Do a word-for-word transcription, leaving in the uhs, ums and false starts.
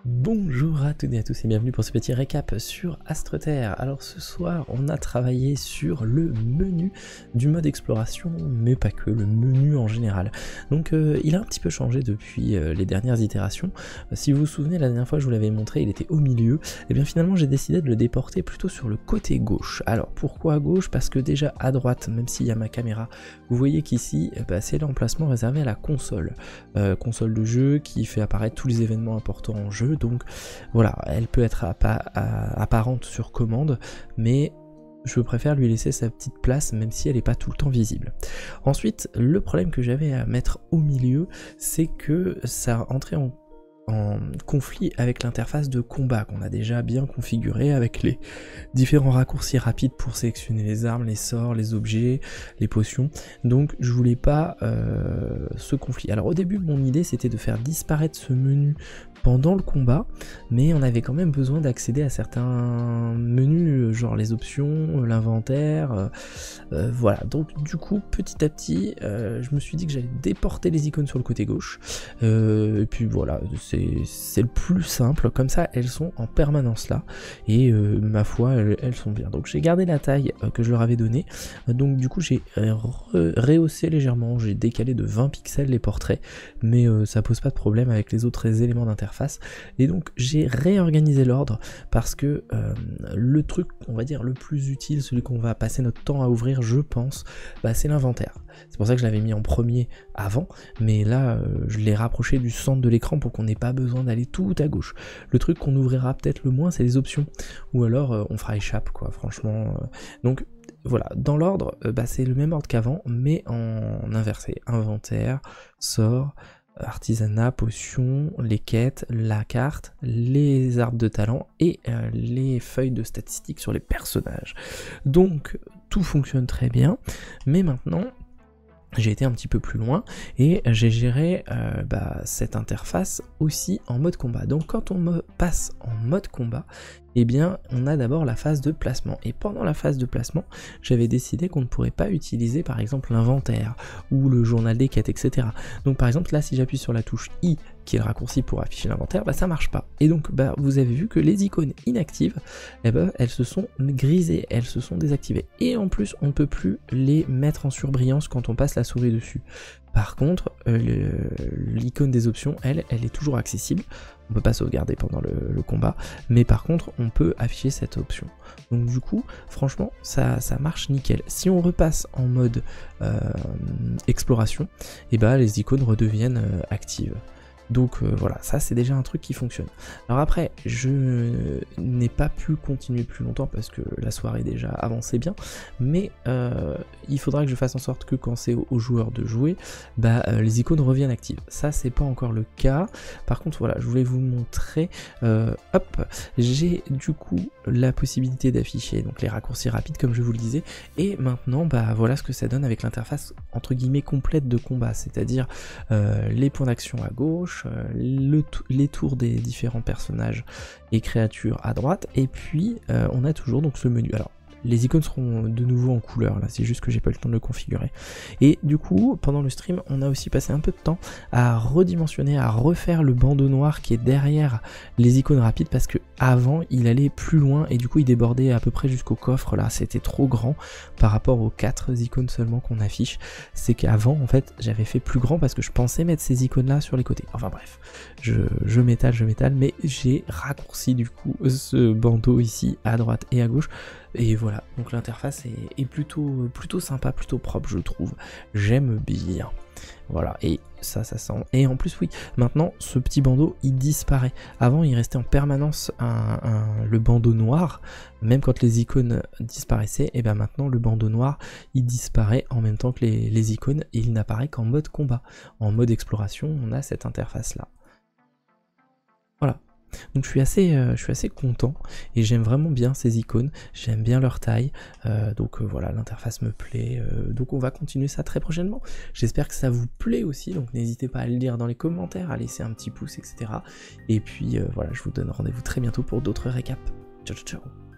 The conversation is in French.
Bonjour à toutes et à tous et bienvenue pour ce petit récap sur AstroTerre. Alors ce soir on a travaillé sur le menu du mode exploration, mais pas que, le menu en général. Donc euh, il a un petit peu changé depuis euh, les dernières itérations. Euh, si vous vous souvenez, la dernière fois je vous l'avais montré, il était au milieu. Et bien finalement j'ai décidé de le déporter plutôt sur le côté gauche. Alors pourquoi à gauche? Parce que déjà à droite, même s'il y a ma caméra, vous voyez qu'ici eh ben, c'est l'emplacement réservé à la console. Euh, console de jeu qui fait apparaître tous les événements importants en jeu. Donc voilà, elle peut être appa apparente sur commande, mais je préfère lui laisser sa petite place même si elle n'est pas tout le temps visible. Ensuite, le problème que j'avais à mettre au milieu, c'est que ça entrait en en conflit avec l'interface de combat qu'on a déjà bien configurée avec les différents raccourcis rapides pour sélectionner les armes, les sorts, les objets, les potions. Donc je voulais pas euh, ce conflit. Alors au début mon idée c'était de faire disparaître ce menu pendant le combat, mais on avait quand même besoin d'accéder à certains menus, genre les options, l'inventaire, euh, euh, voilà. Donc du coup, petit à petit, euh, je me suis dit que j'allais déporter les icônes sur le côté gauche, euh, et puis voilà, c'est le plus simple, comme ça elles sont en permanence là, et euh, ma foi, elles, elles sont bien. Donc j'ai gardé la taille euh, que je leur avais donnée, donc du coup j'ai rehaussé légèrement, j'ai décalé de vingt pixels les portraits, mais euh, ça pose pas de problème avec les autres éléments d'interface. Et donc j'ai réorganisé l'ordre parce que euh, le truc, on va dire le plus utile, celui qu'on va passer notre temps à ouvrir, je pense, bah, c'est l'inventaire. C'est pour ça que je l'avais mis en premier avant, mais là euh, je l'ai rapproché du centre de l'écran pour qu'on n'ait pas besoin d'aller tout à gauche. Le truc qu'on ouvrira peut-être le moins, c'est les options, ou alors euh, on fera échappe quoi, franchement. Euh. Donc voilà, dans l'ordre, euh, bah, c'est le même ordre qu'avant, mais en inversé. Inventaire, sort, artisanat, potions, les quêtes, la carte, les arbres de talent et euh, les feuilles de statistiques sur les personnages. Donc tout fonctionne très bien, mais maintenant j'ai été un petit peu plus loin et j'ai géré euh, bah, cette interface aussi en mode combat. Donc quand on me passe en mode combat, eh bien on a d'abord la phase de placement. Et pendant la phase de placement, j'avais décidé qu'on ne pourrait pas utiliser par exemple l'inventaire ou le journal des quêtes, et cetera. Donc par exemple là, si j'appuie sur la touche I, qui est le raccourci pour afficher l'inventaire, bah ça marche pas. Et donc bah vous avez vu que les icônes inactives, eh ben, elles se sont grisées, elles se sont désactivées. Et en plus, on ne peut plus les mettre en surbrillance quand on passe la souris dessus. Par contre, euh, l'icône des options, elle, elle est toujours accessible. On peut pas sauvegarder pendant le, le combat, mais par contre, on peut afficher cette option. Donc du coup, franchement, ça, ça marche nickel. Si on repasse en mode euh, exploration, et bah les icônes redeviennent euh, actives. Donc euh, voilà, ça c'est déjà un truc qui fonctionne. Alors après, je n'ai pas pu continuer plus longtemps parce que la soirée déjà avançait bien, mais euh, il faudra que je fasse en sorte que quand c'est aux joueurs de jouer, bah, euh, les icônes reviennent actives. Ça c'est pas encore le cas. Par contre voilà, je voulais vous montrer, euh, hop, j'ai du coup la possibilité d'afficher donc les raccourcis rapides comme je vous le disais, et maintenant bah voilà ce que ça donne avec l'interface entre guillemets complète de combat, c'est-à-dire euh, les points d'action à gauche, Le, les tours des différents personnages et créatures à droite, et puis euh, on a toujours donc ce menu. Alors les icônes seront de nouveau en couleur, là c'est juste que j'ai pas eu le temps de le configurer. Et du coup, pendant le stream, on a aussi passé un peu de temps à redimensionner, à refaire le bandeau noir qui est derrière les icônes rapides, parce que avant il allait plus loin et du coup il débordait à peu près jusqu'au coffre. Là c'était trop grand par rapport aux quatre icônes seulement qu'on affiche. C'est qu'avant en fait j'avais fait plus grand parce que je pensais mettre ces icônes là sur les côtés. Enfin bref, je, je m'étale, je m'étale, mais j'ai raccourci du coup ce bandeau ici à droite et à gauche. Et voilà, donc l'interface est, est plutôt, plutôt sympa, plutôt propre je trouve, j'aime bien. Voilà, et ça, ça sent. Et en plus, oui, maintenant, ce petit bandeau, il disparaît. Avant, il restait en permanence un, un, le bandeau noir, même quand les icônes disparaissaient, et bien maintenant, le bandeau noir, il disparaît en même temps que les, les icônes, et il n'apparaît qu'en mode combat. En mode exploration, on a cette interface-là. Voilà. Donc je suis assez, euh, je suis assez content et j'aime vraiment bien ces icônes, j'aime bien leur taille, euh, donc euh, voilà, l'interface me plaît, euh, donc on va continuer ça très prochainement. J'espère que ça vous plaît aussi, donc n'hésitez pas à le dire dans les commentaires, à laisser un petit pouce, et cetera. Et puis euh, voilà, je vous donne rendez-vous très bientôt pour d'autres récaps. Ciao ciao ciao.